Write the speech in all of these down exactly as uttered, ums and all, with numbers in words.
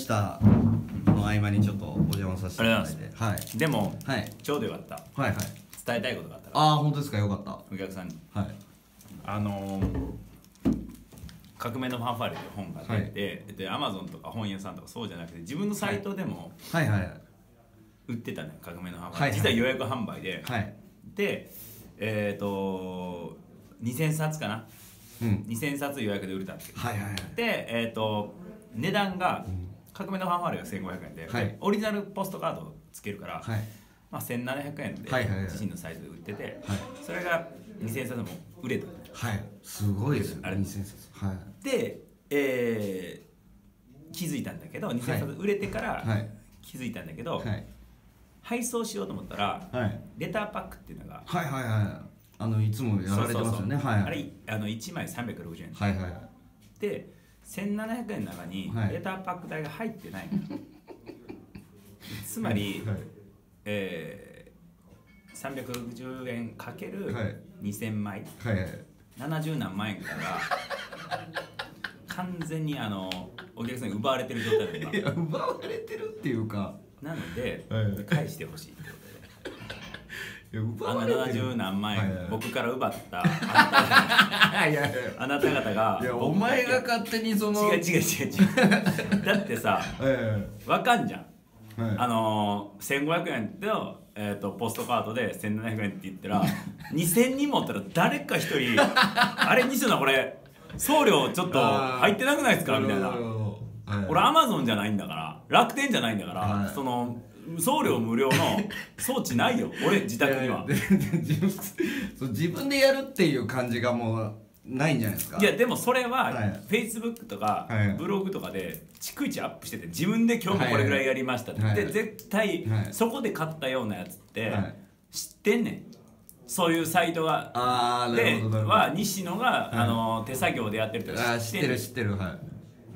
したの合間にちょっとお邪魔させていただいて、はい、 でも、 はい、 ちょうどよかった。 はいはい、 伝えたいことがあったら。 ああ、本当ですか。よかった。 お客さんに、 はい、 あのー革命のファンファーレという本が出て、はい、で アマゾン とか本屋さんとかそうじゃなくて自分のサイトでも売ってたのよ、革命のファンファーレ、はい、実は予約販売で、はい、でえっ、ー、とにせんさつかな、うん、にせんさつ予約で売れたんですけど、はいはいはい、でえっ、ー、と値段が、うん、革命のファンファーレがせんごひゃくえんで、はい、オリジナルポストカードをつけるから、はい、まあ、せんななひゃくえんで自身のサイトで売ってて、はい、それがにせんさつも売れた。 はい、すごいですよね、にせんさつ。はい、 で、えー、気づいたんだけどにせんさつ売れてから気づいたんだけど、はいはい、配送しようと思ったら、はい、レターパックっていうのが、 はいはいはい、あのいつもやられてますよね。あれあのいちまいさんびゃくろくじゅうえん、 はいはい、 でせんななひゃくえんの中にレターパック代が入ってない、はい、つまり、はい、えー、さんびゃくろくじゅうえんかけるにせんまい、はいはいはい、ななじゅうなんまんえんから完全にあのお客さんに奪われてる状態で、 いや奪われてるっていうか、 なので、はい、返してほしいってことで。 いや奪われてる、 あのななじゅうなんまんえん、はいはい、僕から奪ったあなた方が、 いやお前が勝手にその違う違う違う違うだってさ、わかんじゃん、はい、あのせんごひゃくえんと、えー、とポストカードでせんななひゃくえんって言ったらにせんにん持ったら誰か一人あれ西野これ送料ちょっと入ってなくないですかみたいな、はい、俺アマゾンじゃないんだから楽天じゃないんだから、はい、その送料無料の装置ないよ俺自宅には。 自分でやるっていう感じがもうないんじゃないですか。 いやでもそれは Facebook とかブログとかで逐一アップしてて、自分で今日もこれぐらいやりましたって、はいはい、で絶対そこで買ったようなやつって知ってんねん、そういうサイトがあでは西野が、はい、あの手作業でやってるって知ってる知ってる、はい、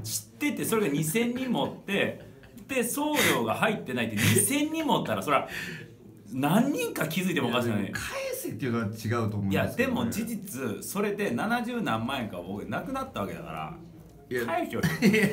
知ってて、それがにせんにん持ってで送料が入ってないってにせんにん持ったらそれは何人か気づいてもおかしくない。 返せっていうのは違うと思うんですけど、ね、 いやでも事実それでななじゅうなんまんえんか僕なくなったわけだから返しよ。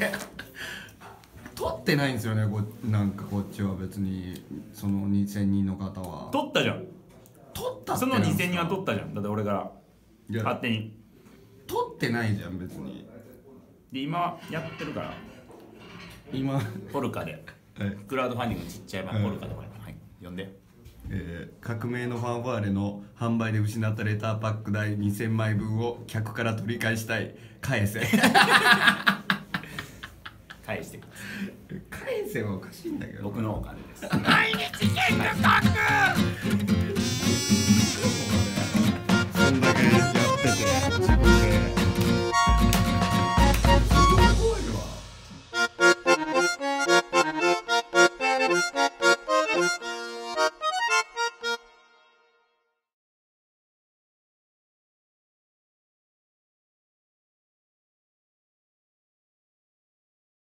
取ってないんですよね、こなんかこっちは別にそのにせんにんの方は。 取ったじゃん。 取ったってそのにせんにんは取ったじゃん。だって俺から勝手に取ってないじゃん別に。 で今やってるから今ポルカで、はい、クラウドファンディングちっちゃい版、はい、ポルカでも、はい、読んで、 えー、革命のファンファーレの販売で失ったレターパック代にせんまいぶんを客から取り返したい、返せ返してください。 返せはおかしいんだけど、 僕のお金です。 毎日見学